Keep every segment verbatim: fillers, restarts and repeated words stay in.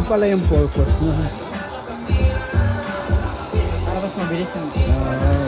pala yung purpose mo. Para mas mabilis yung... Ah,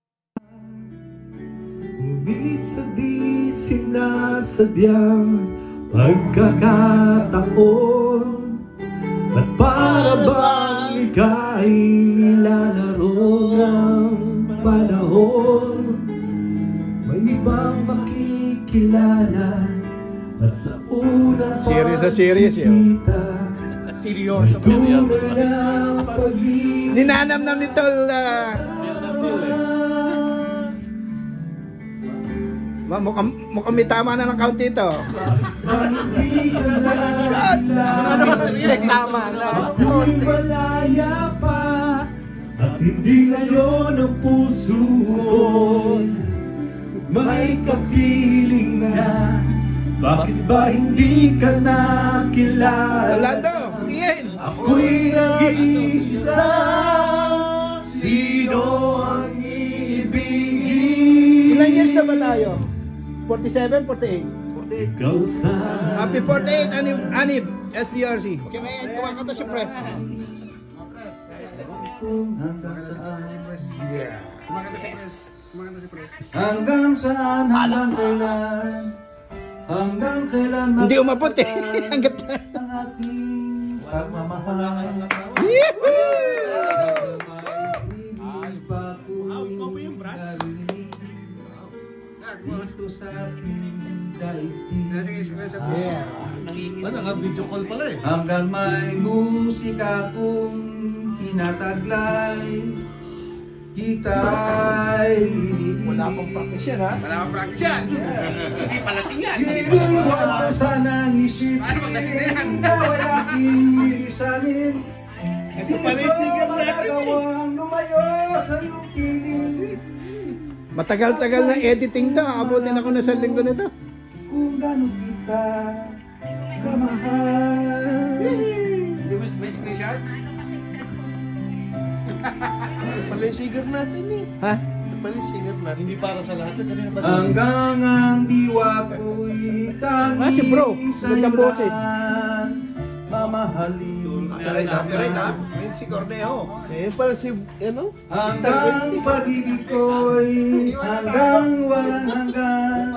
Ngunit sa di sinasadyang pagkakataon, at para bang ika'y nilalaro ng panahon. May ibang makikilala at sa unang Serious na serious yun. seryoso ng pag-ibig. Ninanamnam nito uh, Ma, mukhang, mukhang may tama na ng count dito. Tama na. Malaya pa at hindi ngayon ang puso ko may kapiling na. Bakit ba hindi ka nakilala? Orlando, iyan. Ako'y nag-iisa. Sino ang ibigin? Ilan years na ba tayo? forty-seven, forty-eight? Ikaw sa Happy forty-eight, Anib, Anib, S D R C. Okay, may tuwa ka to si Press. hanggang saan? Yeah. Hanggang saan, hanggang kailan? Hanggang kailan Hindi umabot eh. Hanggat na. ang ating pagmamahal? Yehoo! Dito sa ating daigdig. Yeah. Ano nga, video call pala eh. Hanggang may musika kong tinataglay, kita'y Wala akong practice yan ha. Wala akong practice yan. Hindi pala singan. iniwasan ang isip. Ano bang lasing na yan? Ikaw ay aking milisanin. Ito pala yung singer natin eh. Magagawang lumayo sa iyong piling. Matagal-tagal na editing to. Abutin ako na sa linggo nito. Kung gano'n kita kamahal. Hindi mo may screenshot? Ito pala yung singer natin eh. Ha? Ito pala yung singer natin. Hindi para sa lahat. Kanina ba? Hanggang ang diwa ko'y tangi Ah, si bro. Magandang boses. Mamahalin. Copyright ha? Copyright ha? Ngayon si Cornejo. Eh, pala si, ano? mister Hanggang Quincy. pag-ibig ko'y hanggang walang hanggan.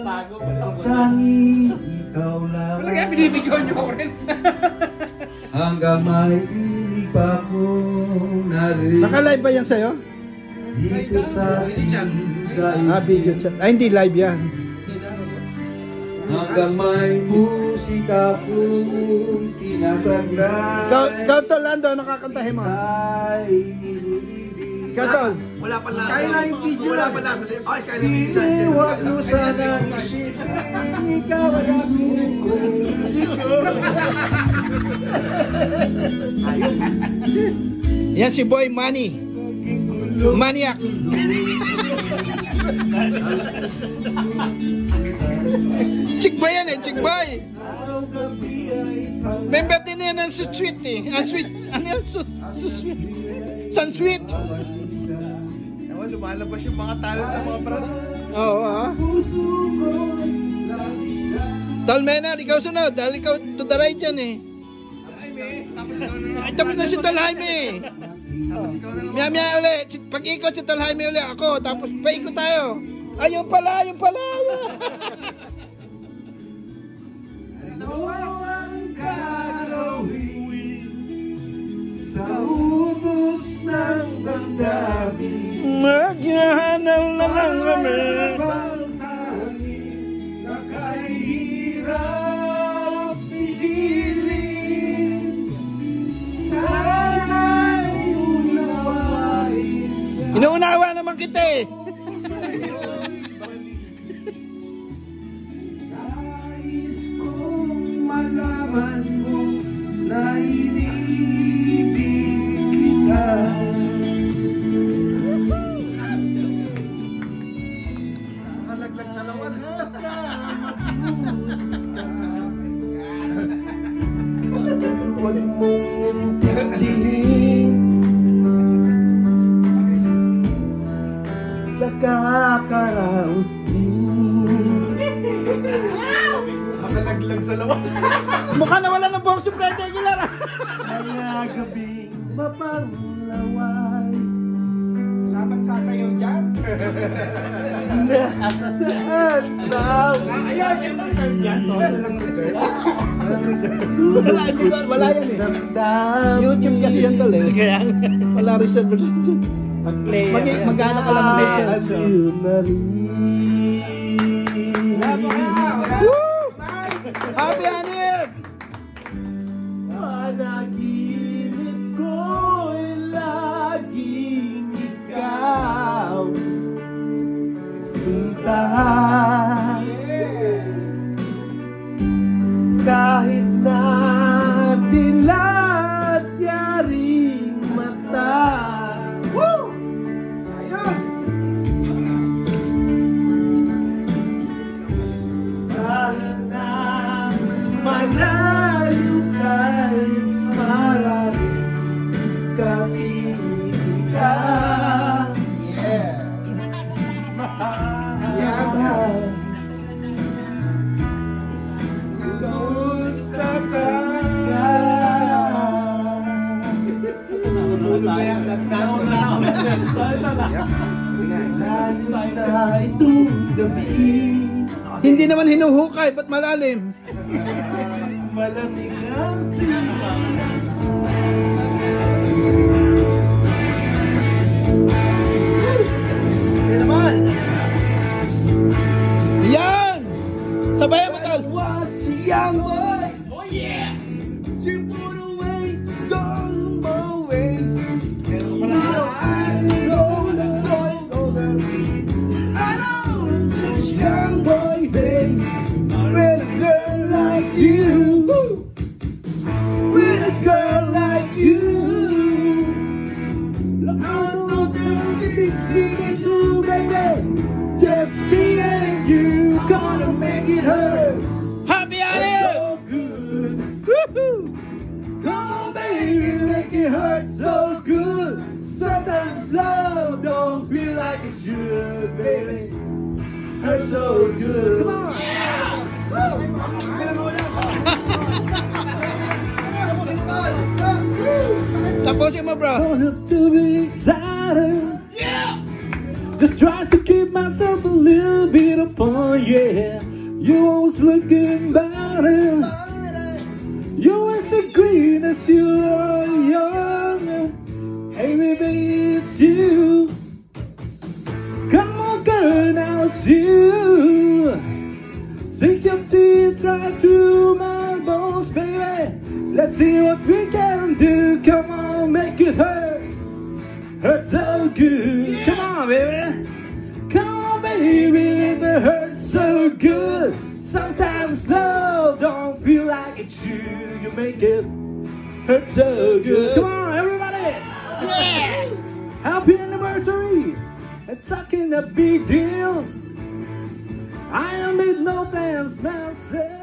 Tangi ikaw lang. Wala kaya binibigyan niyo ako rin. Hanggang may ibig pa kong narinig. Naka-live ba yan sa'yo? Dito sa ating Ah, video chat. Ay, hindi live yan. hanggang may musika kong tinataglay. Ikaw, ikaw to, Lando, nakakantahin mo. Ay, iniibig. Ikaw, Tol. Wala pala. Skyline video. Wala pala. Oh, Skyline video. Iniwag mo sana isipin, ikaw ay aking musiko. Yan si Boy Manny. Maniac. Chickboy yan eh, Chickboy. Member din yan ng Sweet eh. Ang sweet. Ano yan? Sweet. San Sweet. Ewan, lumalabas yung mga talent ng mga brand. Oo ah. Tol Menard, ikaw sunod. Dahil ikaw to the right yan eh. Ay, tapos na si Tol Jaime. Maya maya uli. Pag-ikot si Tol Jaime uli ako. Tapos paikot tayo. Ayun pala, ayun pala. Ano ang gagawin sa utos ng damdamin? Maghahanap na lang kami. Nakahirap pigilin. Sana'y unawain. Inuunawa naman kita eh. Nais kong malaman mo na iniibig kita. Nalaglag sa lawan. Huwag mong intindihin. Nakakaraos din. Nakalaglag sa lawan. Mukha na wala ng buhok si Freddy Aguilar ah. Kaya gabing mapanglaway. batang sasayaw dyan. Ayan, yung reserve dyan. Walang reserve. Walang reserve. Wala, hindi ko, wala yan eh. YouTube kasi yan tol eh. Kaya Wala reserve. mag-play. Mag magkano ka lang mag-reserve. Happy Hanif! Panaginip ko'y laging ikaw, sinta. Kahit na dilat yaring mata. Woo! Ayun! Kahit na malayo kay maraming kapiling ka. Yeah! Yeah! Kamusta ka? Lalim sa itong gabi, Hindi naman hinuhukay, ba't malalim? malamig ang silang. Sige naman! Yan! Sabayan mo tol! Was a young boy. Oh yeah. She put away gone ways. And now I know the story's over. I know this young boy days. With a girl like you. With a girl like you. I know there's big things to do, baby. Just me and you gonna make it hurt. Happy Hanif! So good. Come on, baby, make it hurt so good. Sometimes love don't feel like it should, baby. Hurt so good. Come on. Tapusin mo bro! Don't have to be excited. Yeah. Just try to keep myself a little bit upon, yeah. You always looking better. You always as green as you are young. Hey baby, it's you. Come on girl, now it's you. Sink your teeth right through my bones, baby. Let's see what we can do. Come on, make it hurt. Hurt so good. Come on, baby. Come on, baby, if it hurts so good. Sometimes love don't feel like it should. You make it hurt so good. Come on, everybody. Yeah. Happy anniversary. And talking the big deals. I am made no plans now, say.